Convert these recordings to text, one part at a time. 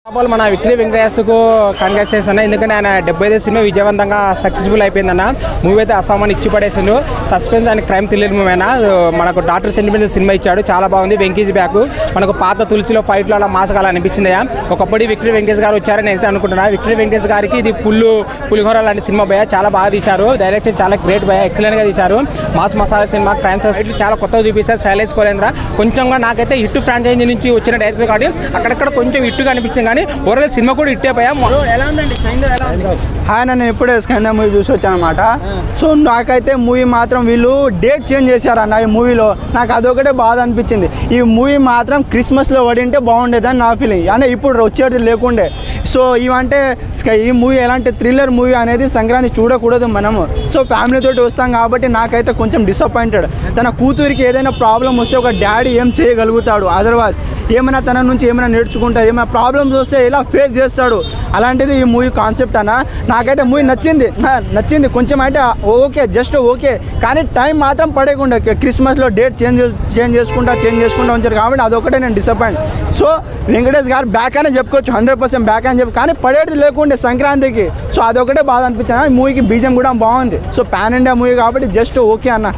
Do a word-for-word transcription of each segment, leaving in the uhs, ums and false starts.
మన victory వెంకటేశ్కు congratulations అన్న. ఎందుకంటే ఆయన డెబ్బై ఐదు సినిమా విజయవంతంగా సక్సెస్ఫుల్ అయిపోయిందన్న. మూవీ అయితే అసామాన్ ఇచ్చి పడేసిండు. Suspense and crime thriller movie అయినా మనకు డాక్టర్ సెంటిమెంట్ సినిమా ఇచ్చాడు, చాలా బాగుంది. వెంకీస్ బ్యాక్ మనకు పాత తులసిలో ఫైట్లో అలా మాసకాలు అనిపించింది. ఒకప్పుడు విక్టరీ వెంకటేష్ గారు వచ్చారని అయితే అనుకుంటున్నా. విక్టరీ వెంకటేష్ గారికి ఇది పుల్లు పులిహోర లాంటి సినిమా భయ, చాలా బాగా తీశారు. డైరెక్షన్ చాలా గ్రేట్ భయ, ఎక్సలెంట్గా తీశారు. మాస్ మసాలా సినిమా క్రైమ్ సైట్లు చాలా కొత్తగా చూపిస్తారు. శైలేష్ కోలేంద్ర కొంచెంగా నాకైతే హిట్ ఫ్రాంచైజీ నుంచి వచ్చిన డైరెక్టర్ కాబట్టి అక్కడక్కడ కొంచెం హిట్గా అనిపించింది. కానీ ఓవరాల్ సినిమా కూడా ఇట్టే పోయా. ఎలా ఉందండి సైంధవ్? ఎలా ఉంది? హాయ్, నేను ఇప్పుడే స్కైంధవ్ మూవీ చూసి వచ్చాను అనమాట. సో నాకైతే మూవీ మాత్రం వీళ్ళు డేట్ చేంజ్ చేశారన్న ఈ మూవీలో. నాకు అదొకటే బాధ అనిపించింది. ఈ మూవీ మాత్రం క్రిస్మస్లో పడింటే బాగుండేదని నా ఫీలింగ్. అంటే ఇప్పుడు వచ్చేది లేకుండే. సో ఇవంటే ఈ మూవీ ఎలాంటి థ్రిల్లర్ మూవీ అనేది సంక్రాంతి చూడకూడదు మనము. సో ఫ్యామిలీతో వస్తాం కాబట్టి నాకైతే కొంచెం డిసప్పాయింటెడ్. తన కూతురికి ఏదైనా ప్రాబ్లం వస్తే ఒక డాడీ ఏం చేయగలుగుతాడు, అదర్వైజ్ ఏమైనా తన నుంచి ఏమైనా నేర్చుకుంటారు, ఏమైనా ప్రాబ్లమ్స్ వస్తే ఇలా ఫేస్ చేస్తాడు. అలాంటిది ఈ మూవీ కాన్సెప్ట్ అన్న. నాకైతే మూవీ నచ్చింది నచ్చింది కొంచెం అంటే ఓకే, జస్ట్ ఓకే. కానీ టైం మాత్రం పడేయకుండా క్రిస్మస్లో డేట్ చేంజ్ చేంజ్ చేసుకుంటా చేంజ్ చేసుకుంటా ఉంచారు కాబట్టి అదొకటే నేను డిసప్పాయింట్. సో వెంకటేష్ గారు బ్యాక్ అనే చెప్పుకోవచ్చు, హండ్రెడ్ పర్సెంట్ బ్యాక్ అని చెప్పి. కానీ పడేది లేకుండే సంక్రాంతికి. సో అదొకటే బాధ అనిపించింది. ఈ మూవీకి బీజం కూడా బాగుంది. సో పాన్ ఇండియా మూవీ కాబట్టి జస్ట్ ఓకే అన్న.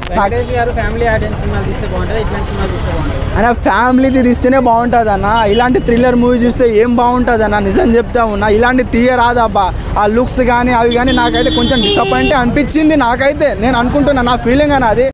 అన్న ఫ్యామిలీది తీస్తేనే బాగుంటుంది అన్న. ఇలాంటి థ్రిల్లర్ మూవీ చూస్తే ఏం బాగుంటుంది అన్న, నిజం చెప్తా ఉన్నా. ఇలాంటి తీయరాదబ్బా. ఆ లుక్స్ కానీ అవి కానీ నాకైతే కొంచెం డిసప్పాయింట్ అనిపించింది. నాకైతే నేను అనుకుంటున్నా, నా ఫీలింగ్ అన్న అది.